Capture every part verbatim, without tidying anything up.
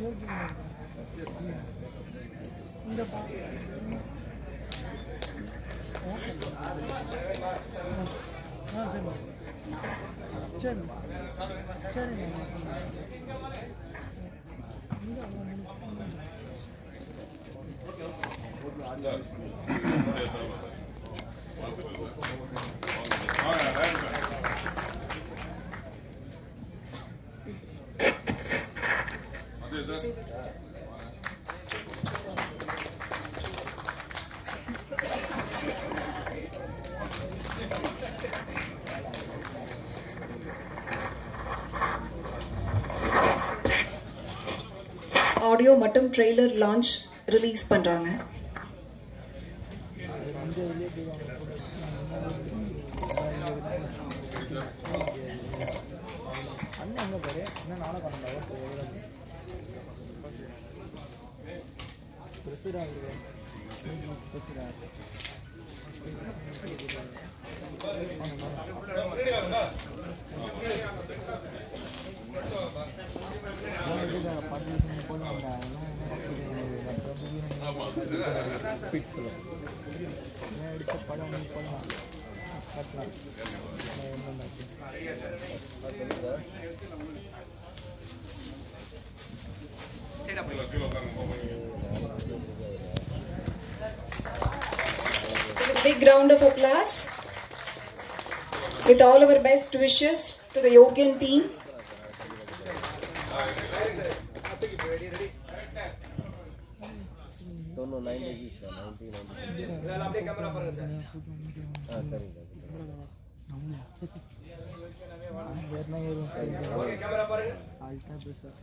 இந்த பா ஆ சரி சரி சரி ஆடியோ மற்றும் ட்ரெய்லர் லான்ச் ரிலீஸ் பண்றாங்க. Take a big round of applause with all our best wishes to the Yogian team. दोनों नाइन की नाइनटी नाइनटी फिलहाल अपने कैमरा पर है सर हां सर ओके कैमरा पर आल्टा पे sir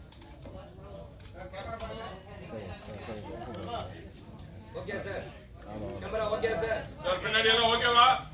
okay sir camera okay sir sir पिनाडी ओके वा